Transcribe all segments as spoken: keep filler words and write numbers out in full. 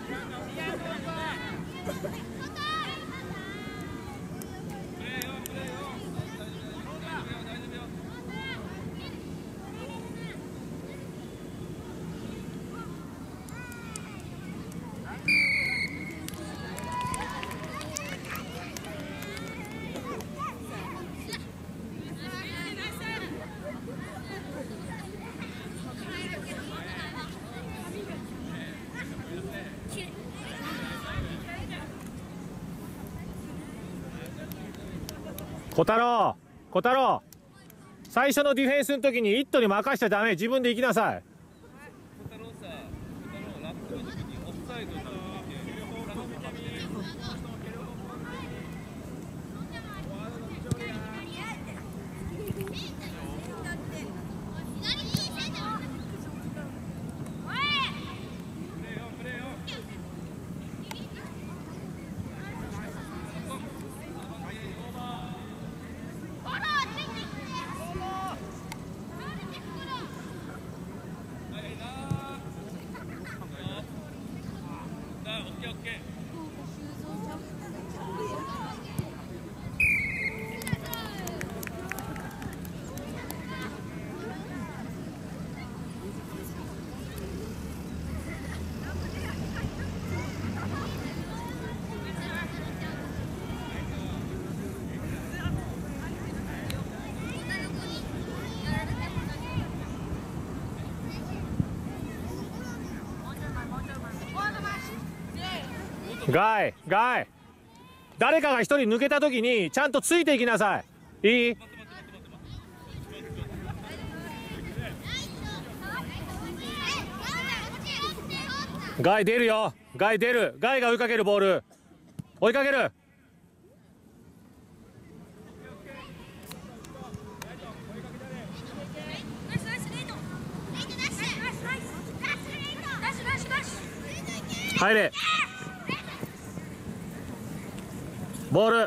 小太郎、小太郎、最初のディフェンスの時にイットに任しちゃダメ、自分で行きなさい。 小太郎さ、小太郎ラップの時にオフサイドになって。 ガイ、ガイ、誰かが一人抜けたときにちゃんとついていきなさい。いい？ガイ出るよ。ガイ出る。ガイが追いかけるボール。追いかける。入れ。ボール。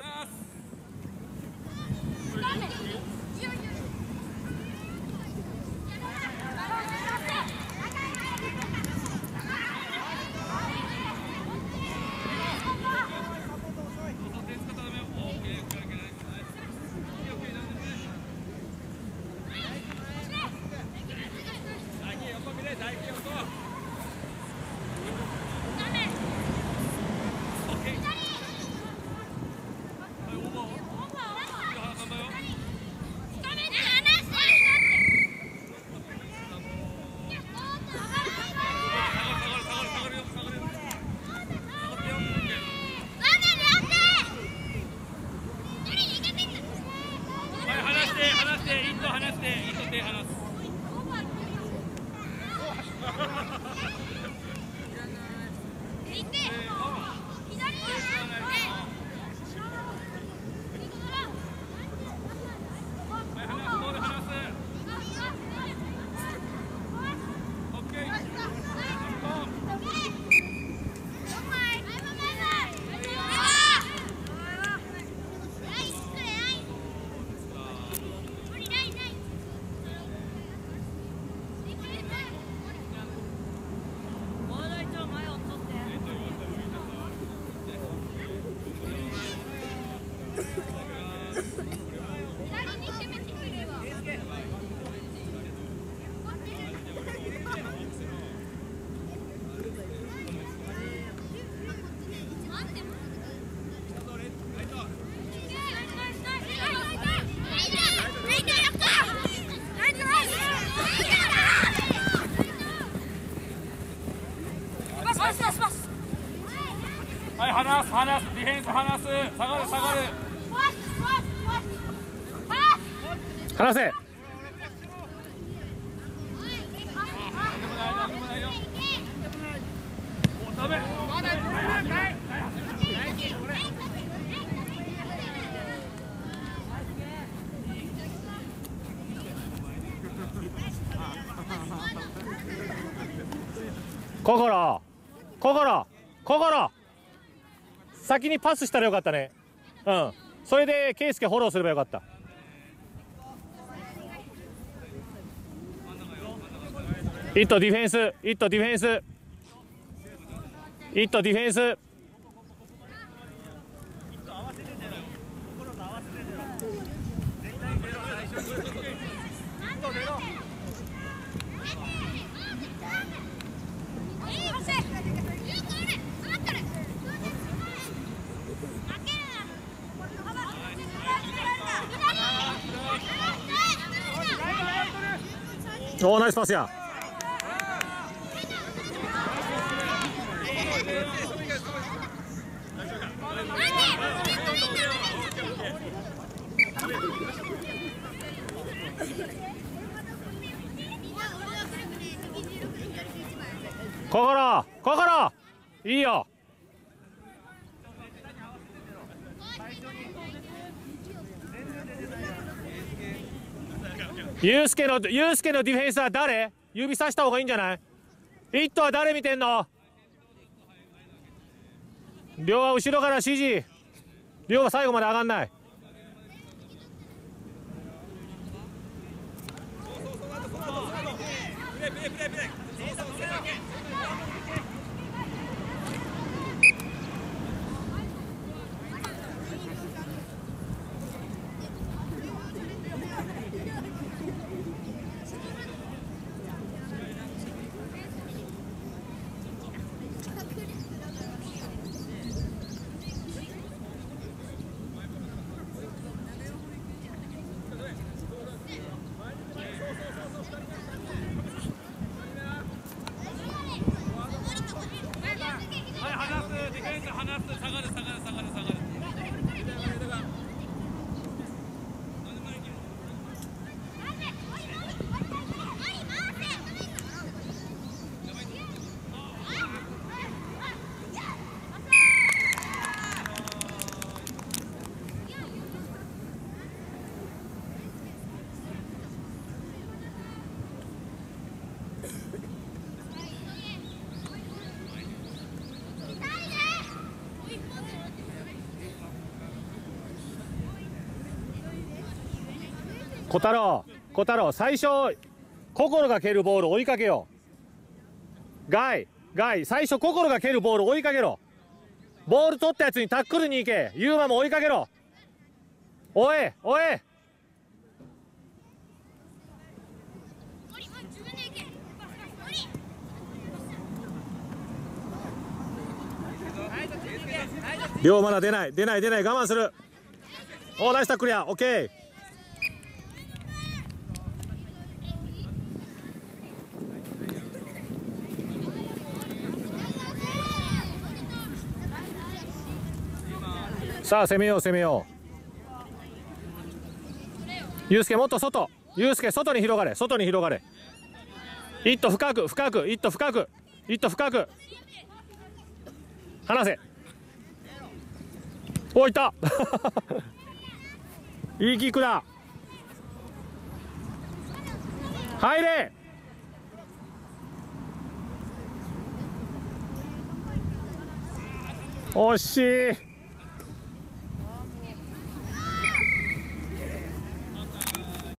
はい、離す、離す、ディフェンス離す、下がる、下がる。 離せ。 ダメ。 心、心、心。先にパスしたらよかったね。うん。それで圭介フォローすればよかった。イットディフェンス、イットディフェンス。 イットディフェンス。おおナイスパスや。心心いいよ。ユースケのユースケのディフェンスは誰？指さした方がいいんじゃない？イットは誰見てんの？亮は後ろから指示。亮は最後まで上がんない。小太郎小太郎最初心が蹴るボール追いかけよう。ガイガイ最初心が蹴るボール追いかけろ。ボール取ったやつにタックルに行け。ユーマも追いかけろ。おえおえ量まだ出ない出ない出ない我慢する。おーナイスタックルや。オッケー。さあ攻めよう攻めよう。ユースケもっと外。ユースケ外に広がれ外に広がれ。イット深く深くイット深くイット深く離せ。おいったいいキックだ。入れ。惜しい。